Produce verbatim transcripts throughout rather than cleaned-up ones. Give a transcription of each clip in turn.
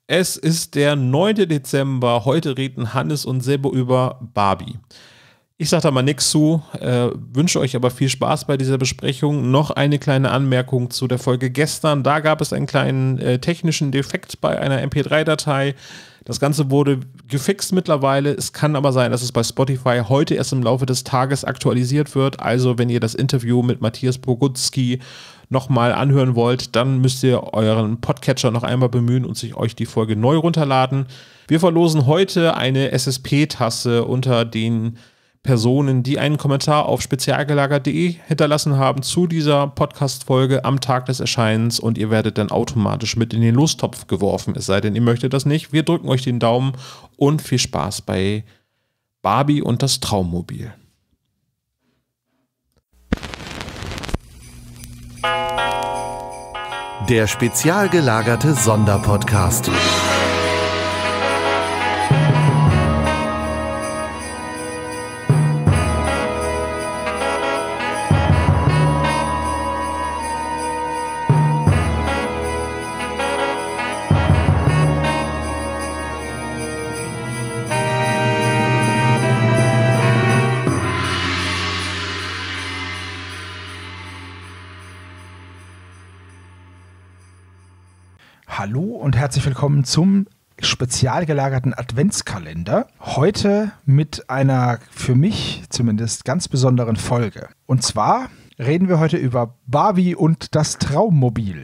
Es ist der neunte Dezember. Heute reden Hannes und Sebbo über Barbie. Ich sage da mal nichts zu, äh, wünsche euch aber viel Spaß bei dieser Besprechung. Noch eine kleine Anmerkung zu der Folge gestern. Da gab es einen kleinen äh, technischen Defekt bei einer M P drei Datei. Das Ganze wurde gefixt mittlerweile. Es kann aber sein, dass es bei Spotify heute erst im Laufe des Tages aktualisiert wird. Also wenn ihr das Interview mit Matthias Bogutski nochmal anhören wollt, dann müsst ihr euren Podcatcher noch einmal bemühen und sich euch die Folge neu runterladen. Wir verlosen heute eine S S P-Tasse unter den Personen, die einen Kommentar auf spezialgelagert punkt de hinterlassen haben zu dieser Podcast-Folge am Tag des Erscheinens, und ihr werdet dann automatisch mit in den Lostopf geworfen, es sei denn, ihr möchtet das nicht. Wir drücken euch den Daumen und viel Spaß bei Barbie und das Traummobil. Der spezial gelagerte Sonderpodcast. Hallo und herzlich willkommen zum spezial gelagerten Adventskalender. Heute mit einer für mich zumindest ganz besonderen Folge. Und zwar reden wir heute über Barbie und das Traummobil.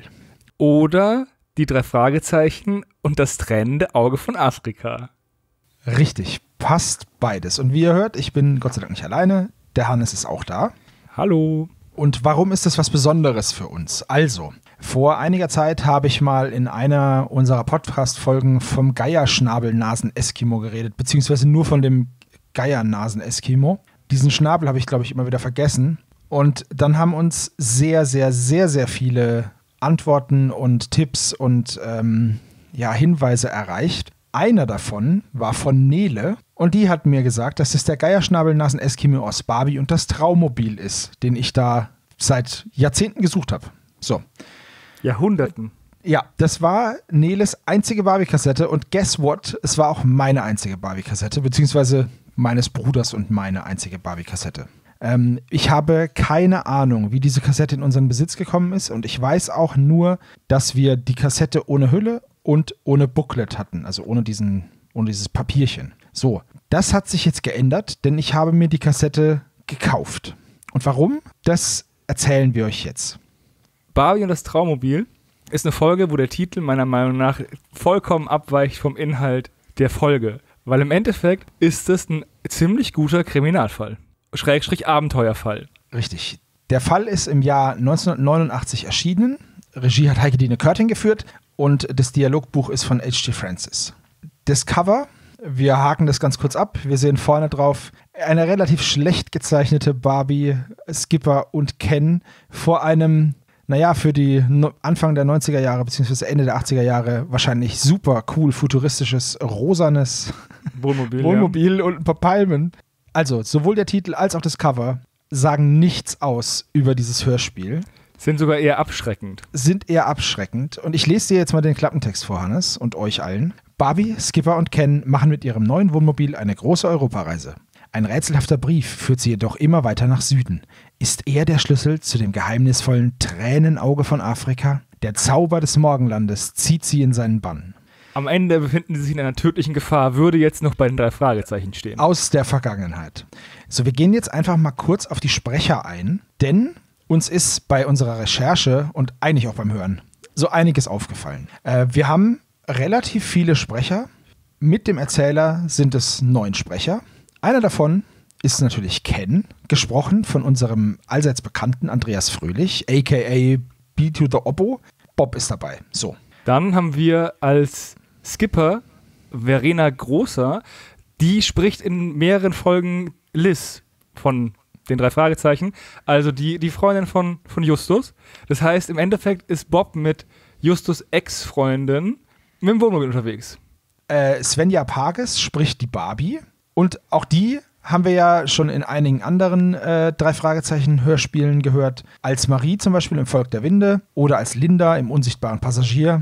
Oder die drei Fragezeichen und das tränende Auge von Afrika. Richtig, passt beides. Und wie ihr hört, ich bin Gott sei Dank nicht alleine. Der Hannes ist auch da. Hallo. Und warum ist das was Besonderes für uns? Also, vor einiger Zeit habe ich mal in einer unserer Podcast-Folgen vom Geierschnabel-Nasen-Eskimo geredet, beziehungsweise nur von dem Geiernasen-Eskimo. Diesen Schnabel habe ich, glaube ich, immer wieder vergessen. Und dann haben uns sehr, sehr, sehr, sehr viele Antworten und Tipps und ähm, ja, Hinweise erreicht. Einer davon war von Nele, und die hat mir gesagt, dass es der Geierschnabel-Nasen-Eskimo aus Barbie und das Traummobil ist, den ich da seit Jahrzehnten gesucht habe. So. Jahrhunderten. Ja, das war Neles einzige Barbie-Kassette, und guess what? Es war auch meine einzige Barbie-Kassette, beziehungsweise meines Bruders und meine einzige Barbie-Kassette. Ähm, ich habe keine Ahnung, wie diese Kassette in unseren Besitz gekommen ist, und ich weiß auch nur, dass wir die Kassette ohne Hülle und ohne Booklet hatten, also ohne diesen, ohne dieses Papierchen. So, das hat sich jetzt geändert, denn ich habe mir die Kassette gekauft. Und warum? Das erzählen wir euch jetzt. Barbie und das Traummobil ist eine Folge, wo der Titel meiner Meinung nach vollkommen abweicht vom Inhalt der Folge. Weil im Endeffekt ist es ein ziemlich guter Kriminalfall. Schrägstrich Abenteuerfall. Richtig. Der Fall ist im Jahr neunzehnhundertneunundachtzig erschienen. Regie hat Heike-Dine Körting geführt und das Dialogbuch ist von H G Francis. Das Cover, wir haken das ganz kurz ab. Wir sehen vorne drauf eine relativ schlecht gezeichnete Barbie, Skipper und Ken vor einem, naja, für die Anfang der neunziger Jahre bzw. Ende der achtziger Jahre wahrscheinlich super cool futuristisches, rosanes Wohnmobil, Wohnmobil ja. Und ein paar Palmen. Also, sowohl der Titel als auch das Cover sagen nichts aus über dieses Hörspiel. Sind sogar eher abschreckend. Sind eher abschreckend. Und ich lese dir jetzt mal den Klappentext vor, Hannes, und euch allen. Barbie, Skipper und Ken machen mit ihrem neuen Wohnmobil eine große Europareise. Ein rätselhafter Brief führt sie jedoch immer weiter nach Süden. Ist er der Schlüssel zu dem geheimnisvollen Tränenauge von Afrika? Der Zauber des Morgenlandes zieht sie in seinen Bann. Am Ende befinden sie sich in einer tödlichen Gefahr, würde jetzt noch bei den drei Fragezeichen stehen. Aus der Vergangenheit. So, wir gehen jetzt einfach mal kurz auf die Sprecher ein, denn uns ist bei unserer Recherche und eigentlich auch beim Hören so einiges aufgefallen. Äh, wir haben relativ viele Sprecher. Mit dem Erzähler sind es neun Sprecher. Einer davon ist natürlich Ken, gesprochen von unserem allseits bekannten Andreas Fröhlich, a k a. B to the Oppo. Bob ist dabei. So. Dann haben wir als Skipper Verena Großer, die spricht in mehreren Folgen Liz von den drei Fragezeichen, also die, die Freundin von, von Justus. Das heißt, im Endeffekt ist Bob mit Justus' Ex-Freundin mit dem Wohnmobil unterwegs. Äh, Svenja Pages spricht die Barbie, und auch die haben wir ja schon in einigen anderen äh, drei Fragezeichen Hörspielen gehört. Als Marie zum Beispiel im Volk der Winde oder als Linda im Unsichtbaren Passagier.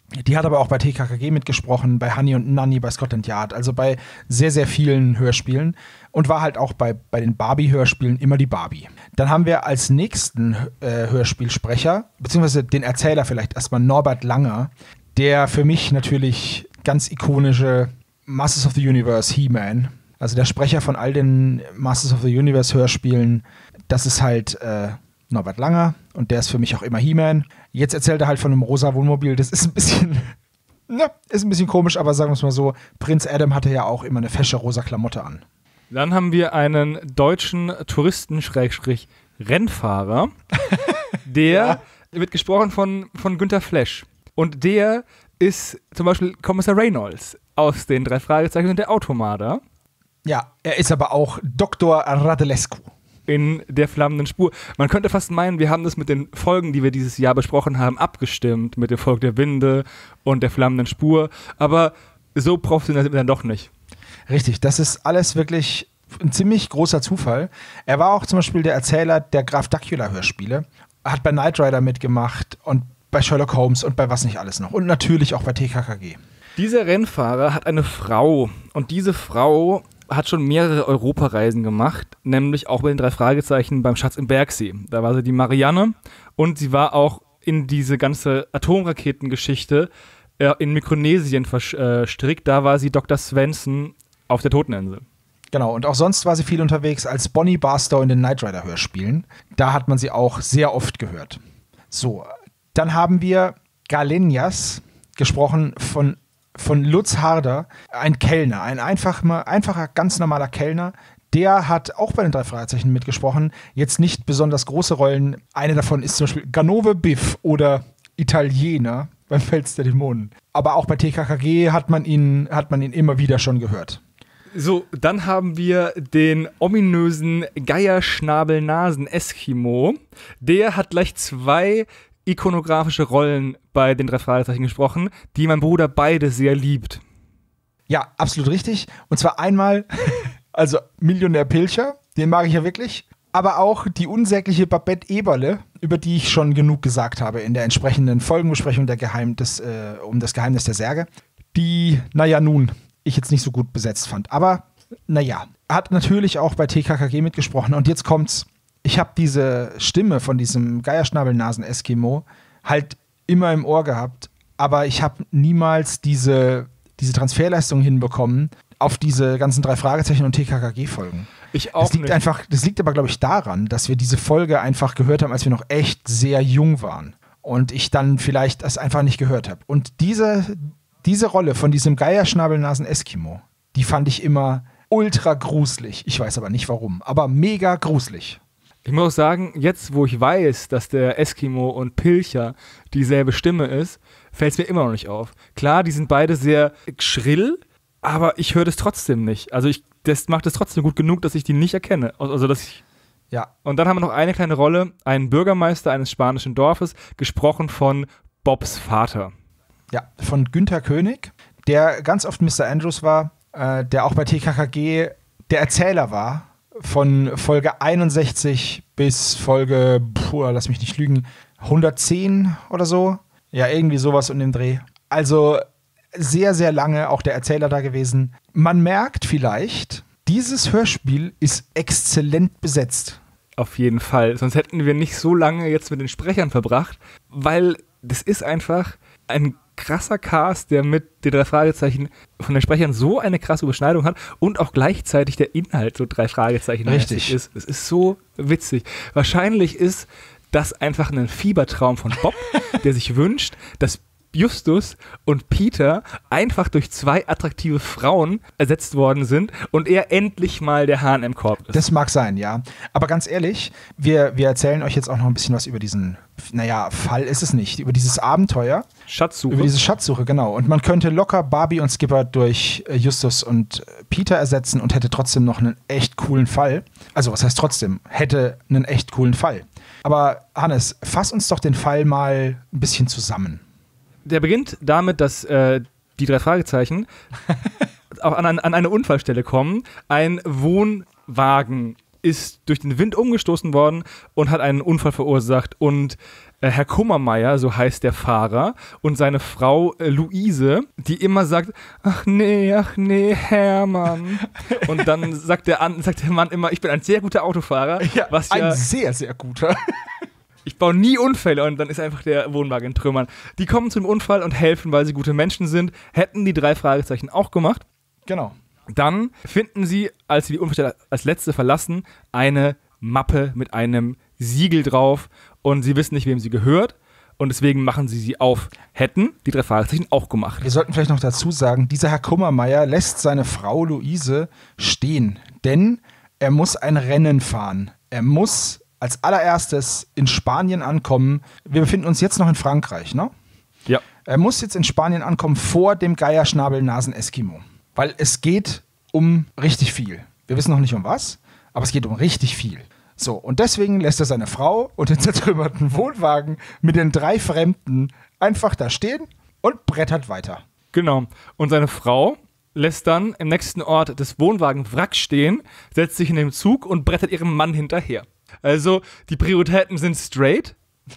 Die hat aber auch bei T K K G mitgesprochen, bei Honey und Nanny, bei Scotland Yard, also bei sehr, sehr vielen Hörspielen und war halt auch bei, bei den Barbie-Hörspielen immer die Barbie. Dann haben wir als nächsten äh, Hörspielsprecher, beziehungsweise den Erzähler vielleicht erstmal Norbert Langer, der für mich natürlich ganz ikonische Masters of the Universe He-Man, also der Sprecher von all den Masters of the Universe Hörspielen, das ist halt äh, Norbert Langer und der ist für mich auch immer He-Man. Jetzt erzählt er halt von einem rosa Wohnmobil, das ist ein bisschen, ne, ist ein bisschen komisch, aber sagen wir es mal so, Prinz Adam hatte ja auch immer eine fesche rosa Klamotte an. Dann haben wir einen deutschen Touristen-Rennfahrer, der ja. wird gesprochen von, von Günter Flesch und der ist zum Beispiel Kommissar Reynolds aus den drei Fragezeichen und der Automarder. Ja, er ist aber auch Doktor Radulescu. In der flammenden Spur. Man könnte fast meinen, wir haben das mit den Folgen, die wir dieses Jahr besprochen haben, abgestimmt. Mit dem Volk der Winde und der flammenden Spur. Aber so professionell sind wir dann doch nicht. Richtig, das ist alles wirklich ein ziemlich großer Zufall. Er war auch zum Beispiel der Erzähler der Graf Dracula-Hörspiele. Hat bei Knight Rider mitgemacht und bei Sherlock Holmes und bei was nicht alles noch. Und natürlich auch bei T K K G. Dieser Rennfahrer hat eine Frau. Und diese Frau hat schon mehrere Europareisen gemacht, nämlich auch bei den drei Fragezeichen beim Schatz im Bergsee. Da war sie die Marianne und sie war auch in diese ganze Atomraketengeschichte äh, in Mikronesien verstrickt. Da war sie Doktor Svensson auf der Toteninsel. Genau, und auch sonst war sie viel unterwegs als Bonnie Barstow in den Knight Rider Hörspielen. Da hat man sie auch sehr oft gehört. So, dann haben wir Galenias, gesprochen von von Lutz Harder, ein Kellner, ein einfach, einfacher, ganz normaler Kellner. Der hat auch bei den drei Fragezeichen mitgesprochen. Jetzt nicht besonders große Rollen. Eine davon ist zum Beispiel Ganove Biff oder Italiener beim Fels der Dämonen. Aber auch bei T K K G hat man ihn, hat man ihn immer wieder schon gehört. So, dann haben wir den ominösen Geierschnabel-Nasen-Eskimo. Der hat gleich zwei ikonografische Rollen bei den drei Fragezeichen gesprochen, die mein Bruder beide sehr liebt. Ja, absolut richtig. Und zwar einmal, also Millionär Pilcher, den mag ich ja wirklich, aber auch die unsägliche Babette Eberle, über die ich schon genug gesagt habe in der entsprechenden Folgenbesprechung der Geheim des, äh, um das Geheimnis der Särge, die, naja nun, ich jetzt nicht so gut besetzt fand. Aber, naja, hat natürlich auch bei T K K G mitgesprochen und jetzt kommt's. Ich habe diese Stimme von diesem Geierschnabelnasen-Eskimo halt immer im Ohr gehabt, aber ich habe niemals diese, diese Transferleistung hinbekommen auf diese ganzen drei Fragezeichen und T K K G-Folgen. Ich auch das liegt nicht. Einfach, das liegt aber, glaube ich, daran, dass wir diese Folge einfach gehört haben, als wir noch echt sehr jung waren und ich dann vielleicht das einfach nicht gehört habe. Und diese, diese Rolle von diesem Geierschnabelnasen-Eskimo, die fand ich immer ultra gruselig. Ich weiß aber nicht warum, aber mega gruselig. Ich muss auch sagen, jetzt wo ich weiß, dass der Eskimo und Pilcher dieselbe Stimme ist, fällt es mir immer noch nicht auf. Klar, die sind beide sehr schrill, aber ich höre das trotzdem nicht. Also ich, das macht es trotzdem gut genug, dass ich die nicht erkenne. Also dass ich ja. Und dann haben wir noch eine kleine Rolle, einen Bürgermeister eines spanischen Dorfes, gesprochen von Bobs Vater. Ja, von Günther König, der ganz oft Mister Andrews war, äh, der auch bei T K K G der Erzähler war. Von Folge einundsechzig bis Folge, puh, lass mich nicht lügen, hundertzehn oder so. Ja, irgendwie sowas in dem Dreh. Also sehr, sehr lange auch der Erzähler da gewesen. Man merkt vielleicht, dieses Hörspiel ist exzellent besetzt. Auf jeden Fall. Sonst hätten wir nicht so lange jetzt mit den Sprechern verbracht, weil das ist einfach ein krasser Cast, der mit den drei Fragezeichen von den Sprechern so eine krasse Überschneidung hat und auch gleichzeitig der Inhalt so drei Fragezeichen richtig ist. Es ist so witzig. Wahrscheinlich ist das einfach ein Fiebertraum von Bob, der sich wünscht, dass Justus und Peter einfach durch zwei attraktive Frauen ersetzt worden sind und er endlich mal der Hahn im Korb ist. Das mag sein, ja. Aber ganz ehrlich, wir, wir erzählen euch jetzt auch noch ein bisschen was über diesen, naja, Fall ist es nicht, über dieses Abenteuer. Schatzsuche. Über diese Schatzsuche, genau. Und man könnte locker Barbie und Skipper durch Justus und Peter ersetzen und hätte trotzdem noch einen echt coolen Fall. Also was heißt trotzdem? Hätte einen echt coolen Fall. Aber Hannes, fass uns doch den Fall mal ein bisschen zusammen. Der beginnt damit, dass äh, die drei Fragezeichen auch an, an eine Unfallstelle kommen. Ein Wohnwagen ist durch den Wind umgestoßen worden und hat einen Unfall verursacht. Und äh, Herr Kummermeier, so heißt der Fahrer, und seine Frau äh, Luise, die immer sagt, ach nee, ach nee, Hermann. Und dann sagt der, An- sagt der Mann immer, ich bin ein sehr guter Autofahrer. Ja, was ein ja, sehr, sehr guter. ich baue nie Unfälle und dann ist einfach der Wohnwagen in Trümmern. Die kommen zum Unfall und helfen, weil sie gute Menschen sind. Hätten die drei Fragezeichen auch gemacht. Genau. Dann finden sie, als sie die Unfallstelle als letzte verlassen, eine Mappe mit einem Siegel drauf und sie wissen nicht, wem sie gehört und deswegen machen sie sie auf. Hätten die drei Fragezeichen auch gemacht. Wir sollten vielleicht noch dazu sagen, dieser Herr Kummermeier lässt seine Frau Luise stehen, denn er muss ein Rennen fahren. Er muss als allererstes in Spanien ankommen. Wir befinden uns jetzt noch in Frankreich, ne? Ja. Er muss jetzt in Spanien ankommen vor dem Geierschnabel-Nasen-Eskimo. Weil es geht um richtig viel. Wir wissen noch nicht um was, aber es geht um richtig viel. So, und deswegen lässt er seine Frau und den zertrümmerten Wohnwagen mit den drei Fremden einfach da stehen und brettert weiter. Genau. Und seine Frau lässt dann im nächsten Ort des Wohnwagen-Wrack stehen, setzt sich in den Zug und brettert ihrem Mann hinterher. Also, die Prioritäten sind straight.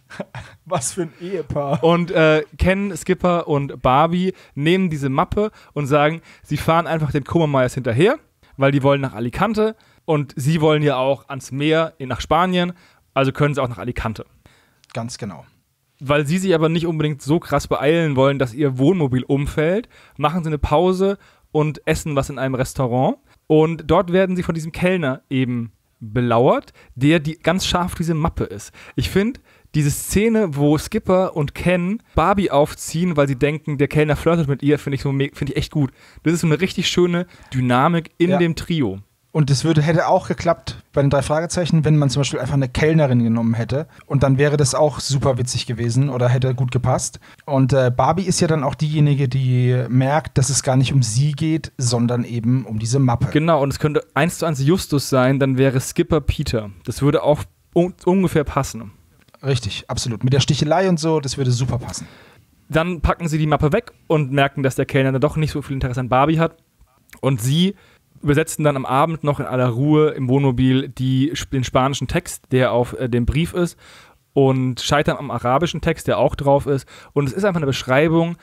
Was für ein Ehepaar. Und äh, Ken, Skipper und Barbie nehmen diese Mappe und sagen, sie fahren einfach den Kummermeiers hinterher, weil die wollen nach Alicante und sie wollen ja auch ans Meer nach Spanien, also können sie auch nach Alicante. Ganz genau. Weil sie sich aber nicht unbedingt so krass beeilen wollen, dass ihr Wohnmobil umfällt, machen sie eine Pause und essen was in einem Restaurant. Und dort werden sie von diesem Kellner eben belauert, der die ganz scharf diese Mappe ist. Ich finde, diese Szene, wo Skipper und Ken Barbie aufziehen, weil sie denken, der Kellner flirtet mit ihr, finde ich, so, find ich echt gut. Das ist so eine richtig schöne Dynamik in ja. dem Trio. Und das würde, hätte auch geklappt bei den drei Fragezeichen, wenn man zum Beispiel einfach eine Kellnerin genommen hätte. Und dann wäre das auch super witzig gewesen oder hätte gut gepasst. Und äh, Barbie ist ja dann auch diejenige, die merkt, dass es gar nicht um sie geht, sondern eben um diese Mappe. Genau, und es könnte eins zu eins Justus sein, dann wäre Skipper Peter. Das würde auch un- ungefähr passen. Richtig, absolut. Mit der Stichelei und so, das würde super passen. Dann packen sie die Mappe weg und merken, dass der Kellner dann doch nicht so viel Interesse an Barbie hat. Und sie übersetzen dann am Abend noch in aller Ruhe im Wohnmobil die, den spanischen Text, der auf äh, dem Brief ist, und scheitern am arabischen Text, der auch drauf ist. Und es ist einfach eine Beschreibung,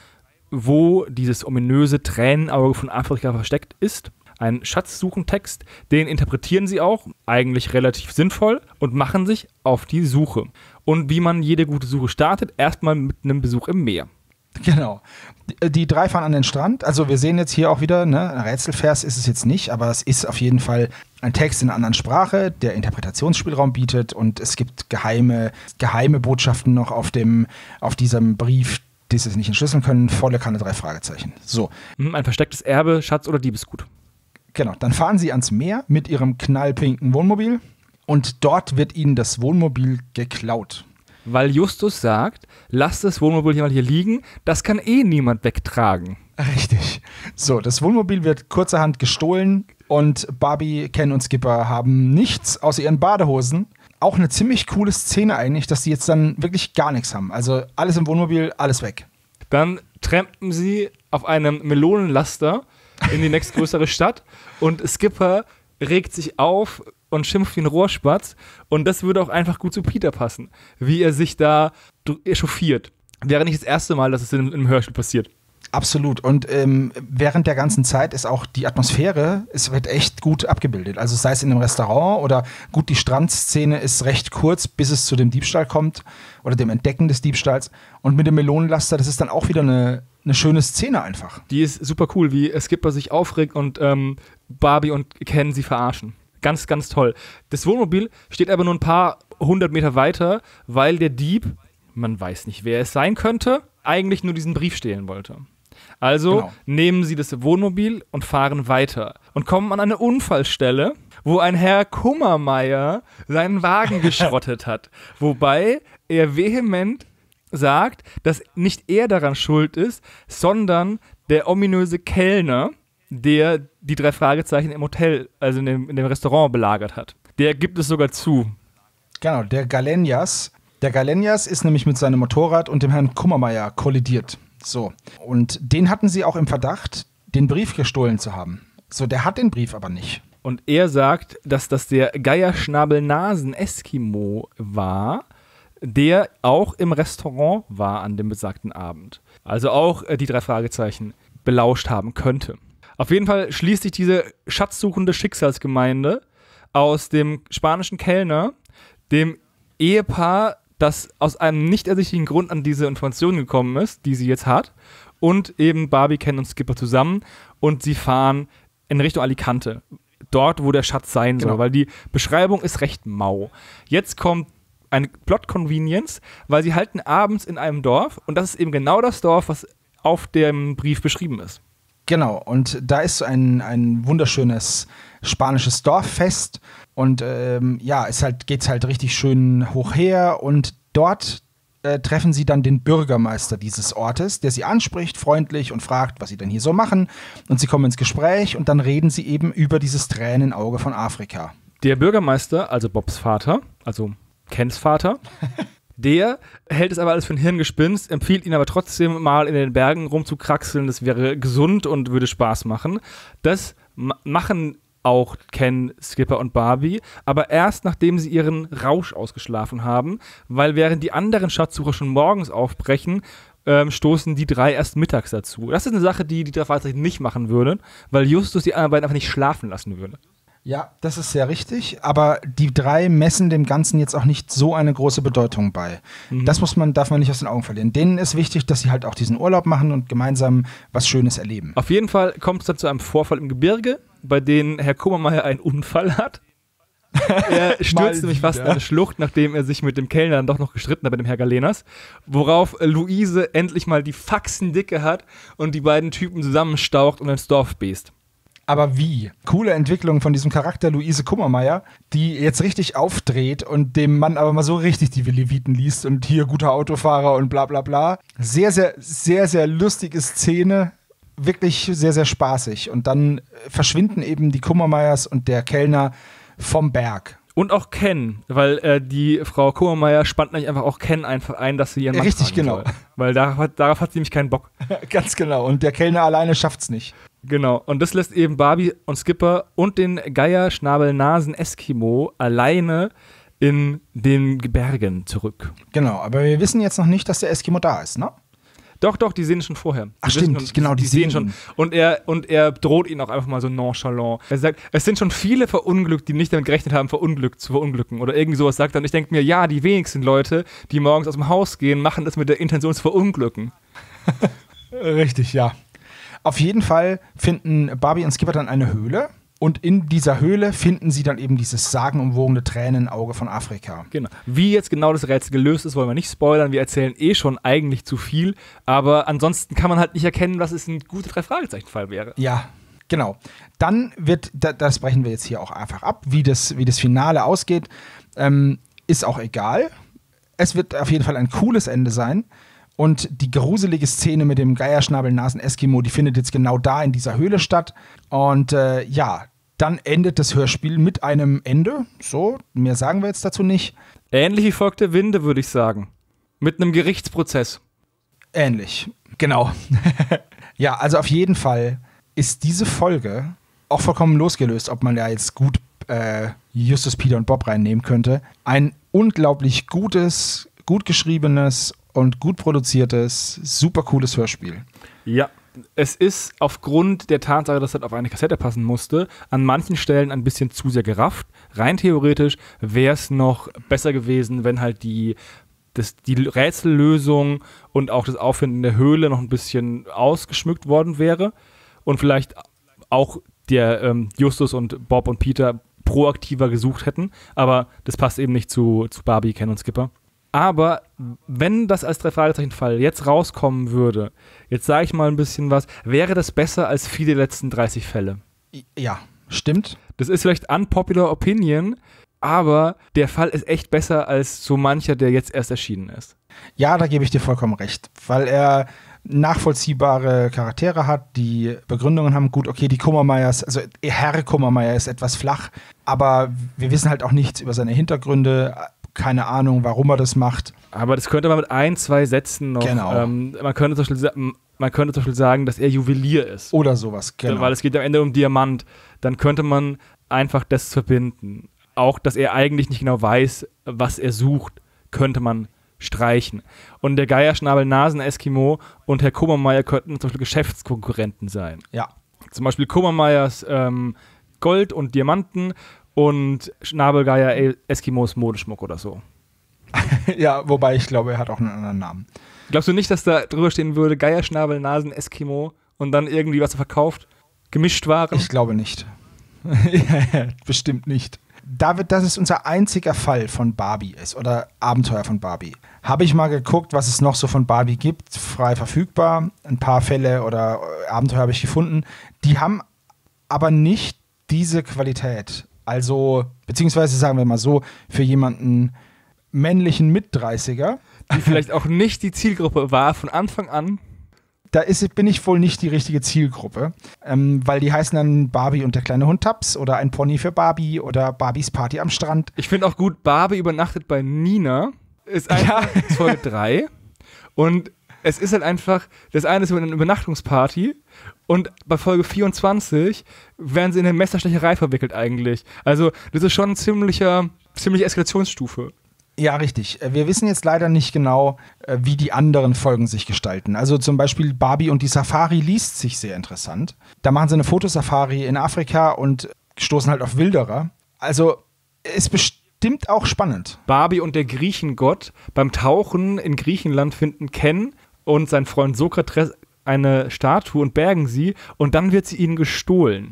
wo dieses ominöse Tränenauge von Afrika versteckt ist. Ein Schatzsuchentext, den interpretieren sie auch, eigentlich relativ sinnvoll, und machen sich auf die Suche. Und wie man jede gute Suche startet, erstmal mit einem Besuch im Meer. Genau. Die, die drei fahren an den Strand. Also wir sehen jetzt hier auch wieder, ne, ein Rätselvers ist es jetzt nicht, aber es ist auf jeden Fall ein Text in einer anderen Sprache, der Interpretationsspielraum bietet, und es gibt geheime, geheime Botschaften noch auf, dem, auf diesem Brief, die sie nicht entschlüsseln können. Volle Kanne, drei Fragezeichen. So. Ein verstecktes Erbe, Schatz oder Diebesgut. Genau, dann fahren sie ans Meer mit ihrem knallpinken Wohnmobil und dort wird ihnen das Wohnmobil geklaut. Weil Justus sagt, lasst das Wohnmobil hier mal hier liegen, das kann eh niemand wegtragen. Richtig. So, das Wohnmobil wird kurzerhand gestohlen und Barbie, Ken und Skipper haben nichts außer ihren Badehosen. Auch eine ziemlich coole Szene eigentlich, dass sie jetzt dann wirklich gar nichts haben. Also alles im Wohnmobil, alles weg. Dann trampen sie auf einem Melonenlaster in die nächstgrößere Stadt und Skipper regt sich auf und schimpft wie ein Rohrspatz, und das würde auch einfach gut zu Peter passen, wie er sich da echauffiert. Wäre nicht das erste Mal, dass es in einem Hörspiel passiert. Absolut. Und ähm, während der ganzen Zeit ist auch die Atmosphäre, es wird echt gut abgebildet. Also sei es in einem Restaurant oder gut, die Strandszene ist recht kurz, bis es zu dem Diebstahl kommt oder dem Entdecken des Diebstahls. Und mit dem Melonenlaster, das ist dann auch wieder eine, eine schöne Szene einfach. Die ist super cool, wie Skipper sich aufregt und ähm, Barbie und Ken sie verarschen. Ganz, ganz toll. Das Wohnmobil steht aber nur ein paar hundert Meter weiter, weil der Dieb, man weiß nicht, wer es sein könnte, eigentlich nur diesen Brief stehlen wollte. Also genau. Nehmen sie das Wohnmobil und fahren weiter und kommen an eine Unfallstelle, wo ein Herr Kummermeier seinen Wagen geschrottet hat. Wobei er vehement sagt, dass nicht er daran schuld ist, sondern der ominöse Kellner, der die drei Fragezeichen im Hotel, also in dem, in dem Restaurant belagert hat. Der gibt es sogar zu. Genau, der Galenias. Der Galenias ist nämlich mit seinem Motorrad und dem Herrn Kummermeier kollidiert. So. Und den hatten sie auch im Verdacht, den Brief gestohlen zu haben. So, der hat den Brief aber nicht. Und er sagt, dass das der Geierschnabelnasen-Eskimo war, der auch im Restaurant war an dem besagten Abend. Also auch äh, die drei Fragezeichen belauscht haben könnte. Auf jeden Fall schließt sich diese schatzsuchende Schicksalsgemeinde aus dem spanischen Kellner, dem Ehepaar, das aus einem nicht ersichtlichen Grund an diese Information gekommen ist, die sie jetzt hat, und eben Barbie, Ken und Skipper zusammen, und sie fahren in Richtung Alicante, dort, wo der Schatz sein soll, Genau. weil die Beschreibung ist recht mau. Jetzt kommt eine Plot-Convenience, weil sie halten abends in einem Dorf, und das ist eben genau das Dorf, was auf dem Brief beschrieben ist. Genau, und da ist ein, ein wunderschönes spanisches Dorffest und ähm, ja, es halt, geht's halt richtig schön hoch her und dort äh, treffen sie dann den Bürgermeister dieses Ortes, der sie anspricht, freundlich und fragt, was sie denn hier so machen, und sie kommen ins Gespräch und dann reden sie eben über dieses Tränenauge von Afrika. Der Bürgermeister, also Bobs Vater, also Kens Vater, der hält es aber alles für ein Hirngespinst, empfiehlt ihn aber trotzdem mal in den Bergen rumzukraxeln, das wäre gesund und würde Spaß machen. Das ma- machen auch Ken, Skipper und Barbie, aber erst nachdem sie ihren Rausch ausgeschlafen haben, weil während die anderen Schatzsucher schon morgens aufbrechen, ähm, stoßen die drei erst mittags dazu. Das ist eine Sache, die die drei Fragezeichen nicht machen würden, weil Justus die anderen beiden einfach nicht schlafen lassen würde. Ja, das ist sehr richtig, aber die drei messen dem Ganzen jetzt auch nicht so eine große Bedeutung bei. Mhm. Das muss man, darf man nicht aus den Augen verlieren. Denen ist wichtig, dass sie halt auch diesen Urlaub machen und gemeinsam was Schönes erleben. Auf jeden Fall kommt es dann zu einem Vorfall im Gebirge, bei dem Herr Kummermeier einen Unfall hat. Er stürzt nämlich fast in eine Schlucht, nachdem er sich mit dem Kellner dann doch noch gestritten hat, mit dem Herr Galenas, worauf Luise endlich mal die Faxendicke hat und die beiden Typen zusammenstaucht und ins Dorf best. Aber wie? Coole Entwicklung von diesem Charakter Luise Kummermeier, die jetzt richtig aufdreht und dem Mann aber mal so richtig die Leviten liest und hier guter Autofahrer und bla bla bla. Sehr, sehr, sehr, sehr lustige Szene. Wirklich sehr, sehr spaßig. Und dann verschwinden eben die Kummermeiers und der Kellner vom Berg. Und auch Ken, weil äh, die Frau Kummermeier spannt nämlich einfach auch Ken einfach ein, dass sie ihren Mann Richtig, fragen genau. soll. Weil darauf hat, darauf hat sie nämlich keinen Bock. Ganz genau. Und der Kellner alleine schafft's nicht. Genau, und das lässt eben Barbie und Skipper und den Geier-Schnabel-Nasen-Eskimo alleine in den Bergen zurück. Genau, aber wir wissen jetzt noch nicht, dass der Eskimo da ist, ne? Doch, doch, die sehen ihn schon vorher. Die Ach, wissen stimmt, schon, genau, die sehen sehen schon. ihn. Und er, und er droht ihn auch einfach mal so nonchalant. Er sagt, es sind schon viele verunglückt, die nicht damit gerechnet haben, verunglückt zu verunglücken. Oder irgendwie sowas sagt er. Und ich denke mir, ja, die wenigsten Leute, die morgens aus dem Haus gehen, machen das mit der Intention zu verunglücken. Richtig, ja. Auf jeden Fall finden Barbie und Skipper dann eine Höhle. Und in dieser Höhle finden sie dann eben dieses sagenumwogene Tränenauge von Afrika. Genau. Wie jetzt genau das Rätsel gelöst ist, wollen wir nicht spoilern. Wir erzählen eh schon eigentlich zu viel. Aber ansonsten kann man halt nicht erkennen, was es ein guter Drei-Fragezeichen-Fall wäre. Ja, genau. Dann wird, da, das brechen wir jetzt hier auch einfach ab, wie das, wie das Finale ausgeht, ähm, ist auch egal. Es wird auf jeden Fall ein cooles Ende sein. Und die gruselige Szene mit dem Geierschnabel-Nasen-Eskimo, die findet jetzt genau da in dieser Höhle statt. Und äh, ja, dann endet das Hörspiel mit einem Ende. So, mehr sagen wir jetzt dazu nicht. Ähnlich wie Volk der Winde, würde ich sagen. Mit einem Gerichtsprozess. Ähnlich, genau. Ja, also auf jeden Fall ist diese Folge auch vollkommen losgelöst, ob man ja jetzt gut äh, Justus, Peter und Bob reinnehmen könnte. Ein unglaublich gutes, gut geschriebenes und gut produziertes, super cooles Hörspiel. Ja, es ist aufgrund der Tatsache, dass das auf eine Kassette passen musste, an manchen Stellen ein bisschen zu sehr gerafft. Rein theoretisch wäre es noch besser gewesen, wenn halt die, das, die Rätsellösung und auch das Auffinden der Höhle noch ein bisschen ausgeschmückt worden wäre. Und vielleicht auch der ähm, Justus und Bob und Peter proaktiver gesucht hätten. Aber das passt eben nicht zu, zu Barbie, Ken und Skipper. Aber wenn das als Drei-Fragezeichen-Fall jetzt rauskommen würde, jetzt sage ich mal ein bisschen was, wäre das besser als viele der letzten dreißig Fälle. Ja, stimmt. Das ist vielleicht unpopular opinion, aber der Fall ist echt besser als so mancher, der jetzt erst erschienen ist. Ja, da gebe ich dir vollkommen recht, weil er nachvollziehbare Charaktere hat, die Begründungen haben. Gut, okay, die Kummermeiers, also Herr Kummermeier ist etwas flach, aber wir wissen halt auch nichts über seine Hintergründe. Keine Ahnung, warum er das macht. Aber das könnte man mit ein, zwei Sätzen noch. Genau. Ähm, man, könnte zum Beispiel, man könnte zum Beispiel sagen, dass er Juwelier ist. Oder sowas, genau. Weil es geht am Ende um Diamant. Dann könnte man einfach das zu verbinden. Auch, dass er eigentlich nicht genau weiß, was er sucht, könnte man streichen. Und der Geierschnabel-Nasen-Eskimo und Herr Kummermeier könnten zum Beispiel Geschäftskonkurrenten sein. Ja. Zum Beispiel Kummermeiers ähm, Gold und Diamanten und Schnabelgeier-Eskimos Modeschmuck oder so. Ja, wobei ich glaube, er hat auch einen anderen Namen. Glaubst du nicht, dass da drüber stehen würde, Geierschnabel-Nasen-Eskimo und dann irgendwie was er verkauft? Gemischt Waren? Ich glaube nicht. Ja, bestimmt nicht. David, dass es unser einziger Fall von Barbie ist oder Abenteuer von Barbie. Habe ich mal geguckt, was es noch so von Barbie gibt, frei verfügbar. Ein paar Fälle oder Abenteuer habe ich gefunden. Die haben aber nicht diese Qualität. Also, beziehungsweise sagen wir mal so, für jemanden männlichen Mitdreißiger. Die vielleicht auch nicht die Zielgruppe war von Anfang an. Da ist, bin ich wohl nicht die richtige Zielgruppe, ähm, weil die heißen dann Barbie und der kleine Hund Taps oder ein Pony für Barbie oder Barbies Party am Strand. Ich finde auch gut, Barbie übernachtet bei Nina ist einfach ja. Folge drei und es ist halt einfach, das eine ist eine Übernachtungsparty und bei Folge vierundzwanzig werden sie in eine Messerstecherei verwickelt eigentlich. Also das ist schon ein ziemlicher, ziemliche Eskalationsstufe. Ja, richtig. Wir wissen jetzt leider nicht genau, wie die anderen Folgen sich gestalten. Also zum Beispiel Barbie und die Safari liest sich sehr interessant. Da machen sie eine Fotosafari in Afrika und stoßen halt auf Wilderer. Also ist bestimmt auch spannend. Barbie und der Griechengott beim Tauchen in Griechenland finden Ken und sein Freund Sokrates eine Statue und bergen sie und dann wird sie ihnen gestohlen.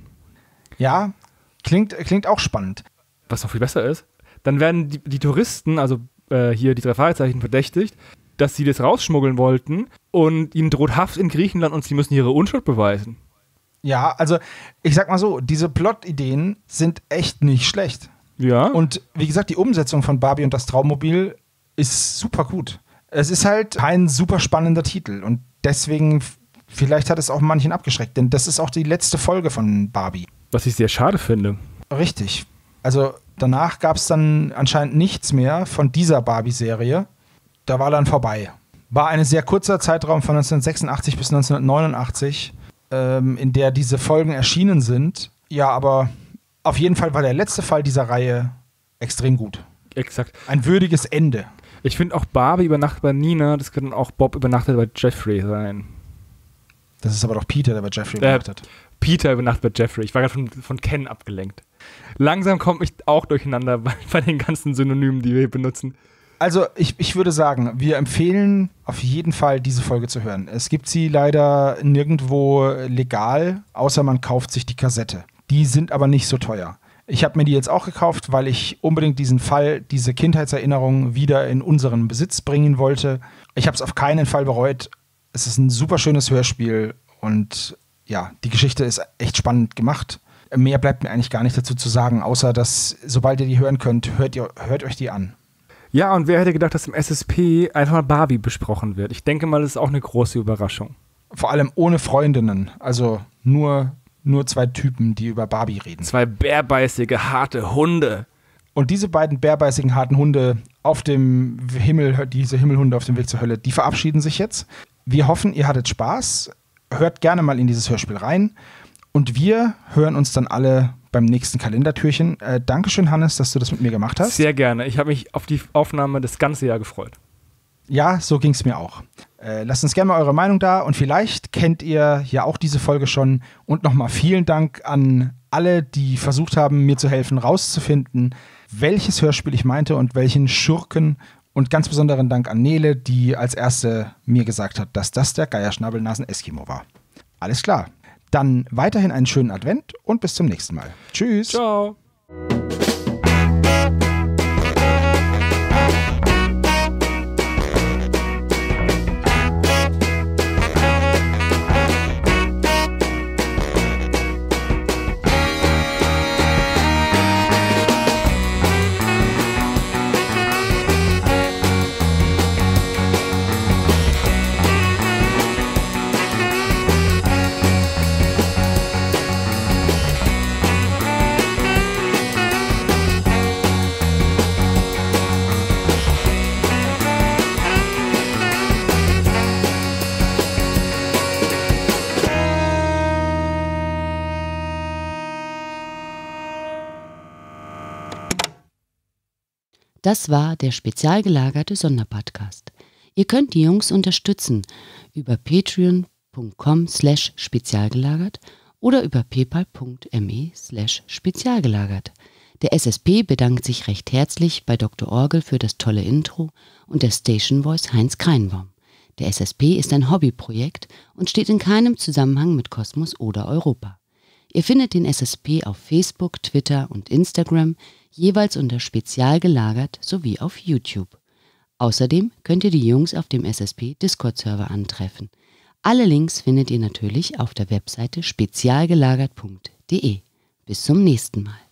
Ja, klingt, klingt auch spannend. Was noch viel besser ist, dann werden die, die Touristen, also äh, hier die drei Fragezeichen, verdächtigt, dass sie das rausschmuggeln wollten und ihnen droht Haft in Griechenland und sie müssen ihre Unschuld beweisen. Ja, also ich sag mal so, diese Plot-Ideen sind echt nicht schlecht. Ja. Und wie gesagt, die Umsetzung von Barbie und das Traummobil ist super gut. Es ist halt ein super spannender Titel und deswegen, vielleicht hat es auch manchen abgeschreckt, denn das ist auch die letzte Folge von Barbie. Was ich sehr schade finde. Richtig. Also danach gab es dann anscheinend nichts mehr von dieser Barbie-Serie. Da war dann vorbei. War ein sehr kurzer Zeitraum von neunzehnhundertsechsundachtzig bis neunzehnhundertneunundachtzig, ähm, in der diese Folgen erschienen sind. Ja, aber auf jeden Fall war der letzte Fall dieser Reihe extrem gut. Exakt. Ein würdiges Ende. Ich finde auch Barbie übernachtet bei Nina, das könnte auch Bob übernachtet bei Jeffrey sein. Das ist aber doch Peter, der bei Jeffrey äh, übernachtet. Peter übernachtet bei Jeffrey. Ich war gerade von, von Ken abgelenkt. Langsam komme ich auch durcheinander bei, bei den ganzen Synonymen, die wir hier benutzen. Also ich, ich würde sagen, wir empfehlen auf jeden Fall, diese Folge zu hören. Es gibt sie leider nirgendwo legal, außer man kauft sich die Kassette. Die sind aber nicht so teuer. Ich habe mir die jetzt auch gekauft, weil ich unbedingt diesen Fall, diese Kindheitserinnerung wieder in unseren Besitz bringen wollte. Ich habe es auf keinen Fall bereut. Es ist ein super schönes Hörspiel und ja, die Geschichte ist echt spannend gemacht. Mehr bleibt mir eigentlich gar nicht dazu zu sagen, außer dass, sobald ihr die hören könnt, hört, ihr, hört euch die an. Ja, und wer hätte gedacht, dass im S S P einfach mal Barbie besprochen wird? Ich denke mal, das ist auch eine große Überraschung. Vor allem ohne Freundinnen, also nur, nur zwei Typen, die über Barbie reden. Zwei bärbeißige, harte Hunde. Und diese beiden bärbeißigen, harten Hunde auf dem Himmel, diese Himmelhunde auf dem Weg zur Hölle, die verabschieden sich jetzt. Wir hoffen, ihr hattet Spaß. Hört gerne mal in dieses Hörspiel rein. Und wir hören uns dann alle beim nächsten Kalendertürchen. Äh, Dankeschön, Hannes, dass du das mit mir gemacht hast. Sehr gerne. Ich habe mich auf die Aufnahme das ganze Jahr gefreut. Ja, so ging es mir auch. Äh, lasst uns gerne mal eure Meinung da und vielleicht kennt ihr ja auch diese Folge schon. Und nochmal vielen Dank an alle, die versucht haben, mir zu helfen, rauszufinden, welches Hörspiel ich meinte und welchen Schurken. Und ganz besonderen Dank an Nele, die als erste mir gesagt hat, dass das der Geierschnabelnasen-Eskimo war. Alles klar. Dann weiterhin einen schönen Advent und bis zum nächsten Mal. Tschüss. Ciao. Das war der spezial gelagerte Sonderpodcast. Ihr könnt die Jungs unterstützen über patreon.com slash spezialgelagert oder über paypal.me slash spezialgelagert. Der S S P bedankt sich recht herzlich bei Doktor Orgel für das tolle Intro und der Station Voice Heinz Kreinbaum. Der S S P ist ein Hobbyprojekt und steht in keinem Zusammenhang mit Kosmos oder Europa. Ihr findet den S S P auf Facebook, Twitter und Instagram, jeweils unter spezial gelagert sowie auf YouTube. Außerdem könnt ihr die Jungs auf dem S S P Discord-Server antreffen. Alle Links findet ihr natürlich auf der Webseite spezialgelagert punkt de. Bis zum nächsten Mal.